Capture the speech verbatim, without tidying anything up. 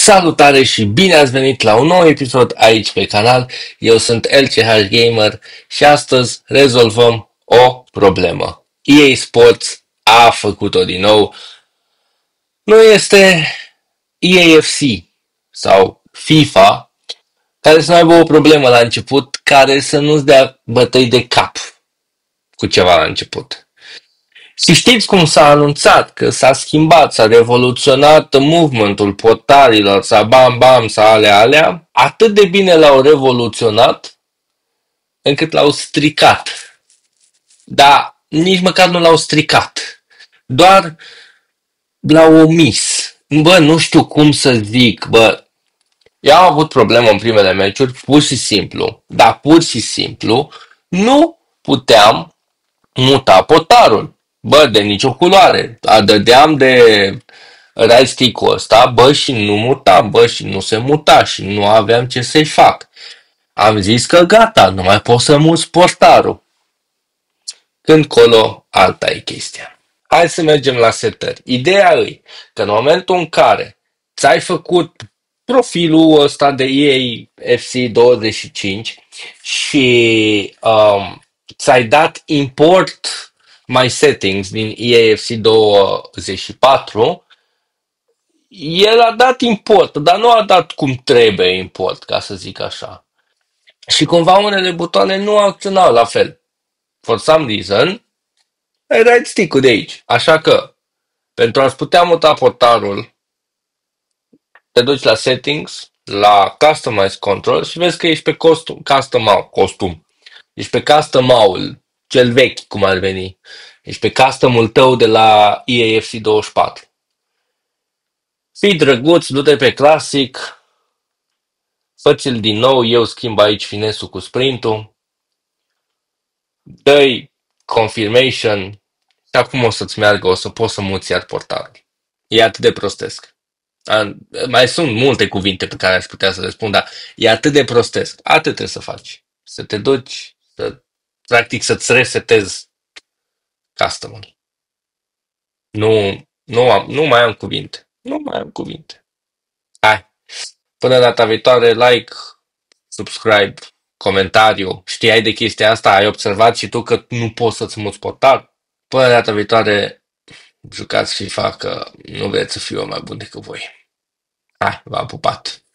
Salutare și bine ați venit la un nou episod aici pe canal. Eu sunt L C H Gamer și astăzi rezolvăm o problemă. E A Sports a făcut-o din nou. Nu este E A F C sau FIFA care să nu aibă o problemă la început, care să nu-ți dea bătăi de cap cu ceva la început. Și știți cum s-a anunțat că s-a schimbat, s-a revoluționat movementul portarilor, s-a bam bam, s-a alea alea, atât de bine l-au revoluționat încât l-au stricat. Dar nici măcar nu l-au stricat. Doar l-au omis. Bă, nu știu cum să zic, bă. Eu am avut problemă în primele meciuri, pur și simplu, dar pur și simplu, nu puteam muta portarul. Bă, de nicio culoare. Dădeam de right stick-ul ăsta, bă, și nu muta, bă, și nu se muta și nu aveam ce să-i fac. Am zis că gata, nu mai pot să mut portarul. Când colo, alta e chestia. Hai să mergem la setări. Ideea e că în momentul în care ți-ai făcut profilul ăsta de E A F C douăzeci și cinci și um, ți-ai dat import my settings din E A F C douăzeci și patru, el a dat import, dar nu a dat cum trebuie import, ca să zic așa. Și cumva unele butoane nu acționau la fel. For some reason, ai right stick-ul de aici. Așa că, pentru a-ți putea muta portarul, te duci la settings, la customize control și vezi că ești pe costum, custom, costum. Ești pe custom-ul, cel vechi, cum ar veni. Ești pe custom-ul tău de la E A F C douăzeci și patru. Fii drăguț, du-te pe clasic, fă-ți-l din nou, eu schimb aici finesul cu sprintul, dă-i confirmation și acum o să-ți meargă, o să poți să muți iar portarul. E atât de prostesc. A, mai sunt multe cuvinte pe care aș putea să le spun, dar e atât de prostesc. Atât trebuie să faci. Să te duci, să, practic să-ți resetezi custom-ul. Nu, nu, am, nu mai am cuvinte. Nu mai am cuvinte. Hai. Până data viitoare, like, subscribe, comentariu. Știai de chestia asta? Ai observat și tu că nu poți să-ți muți portar? Până data viitoare, jucați FIFA că nu vreți să fiu eu mai bun decât voi. Hai, v-am pupat.